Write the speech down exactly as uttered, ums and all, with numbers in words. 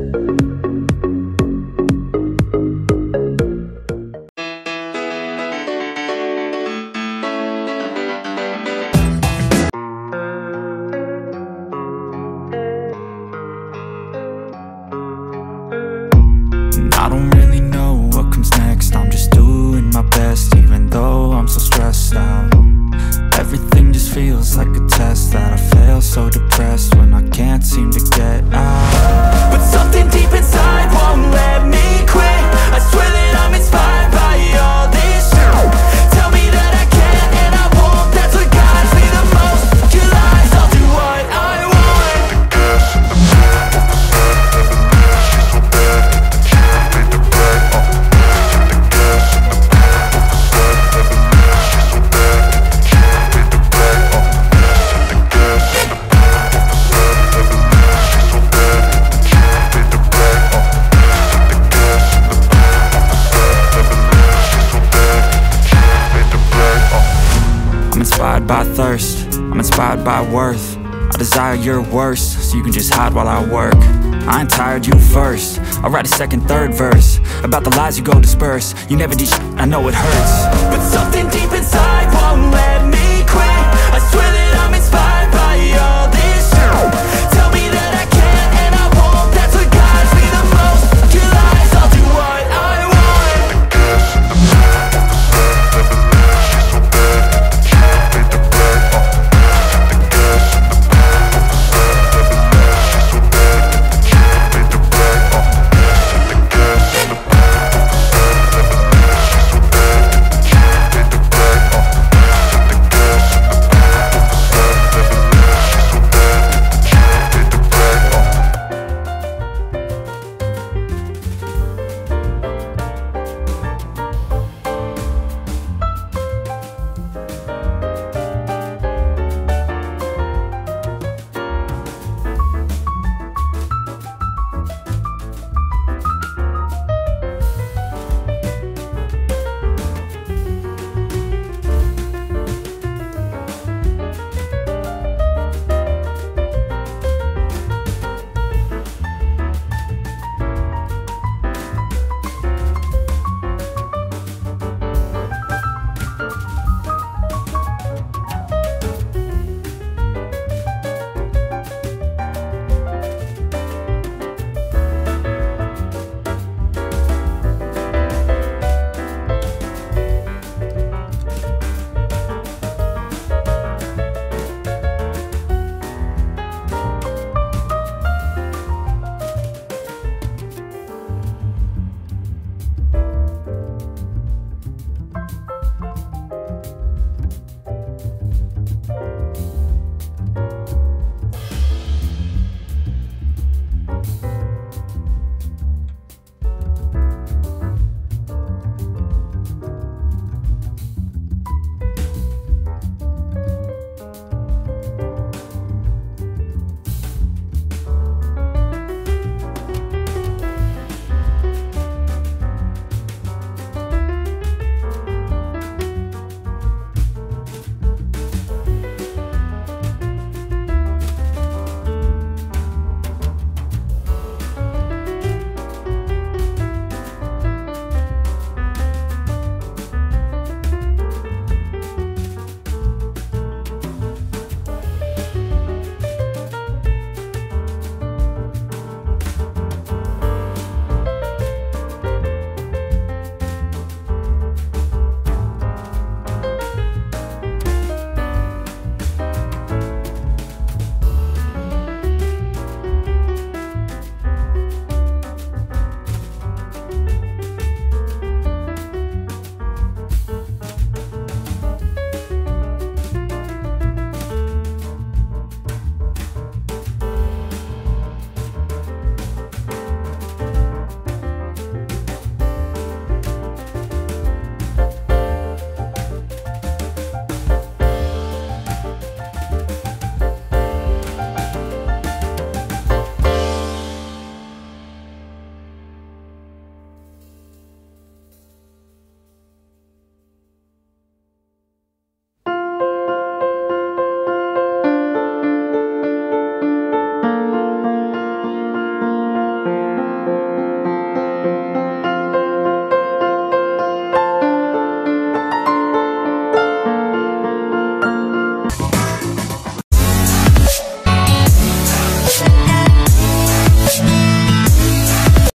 I don't really know what comes next. I'm just doing my best, even though I'm so stressed out. Everything just feels like a test that I fail, so depressed when I can't seem to get out. But something deep inside won't let me quit. I swear that I'm inspired by all this shit. Tell me that I can and I won't. That's what guides me the most. Your lies, I'll do what I want. The gas in the middle of the sun, never leave, she's so bad. Made the brag, uh the gas in the middle of the sun, never leave, she's so bad. Made the brag, uh the gas in the middle of the sun, never leave, she's so bad. Made the brag, uh the gas in the middle of the sun, never leave, she's so bad. Made the brag, uh I'm inspired by thirst, I'm inspired by worth. I desire your worst, so you can just hide while I work. I ain't tired, you first. I'll write a second, third verse about the lies you go disperse. You never did shit, I know it hurts. But something deep inside won't let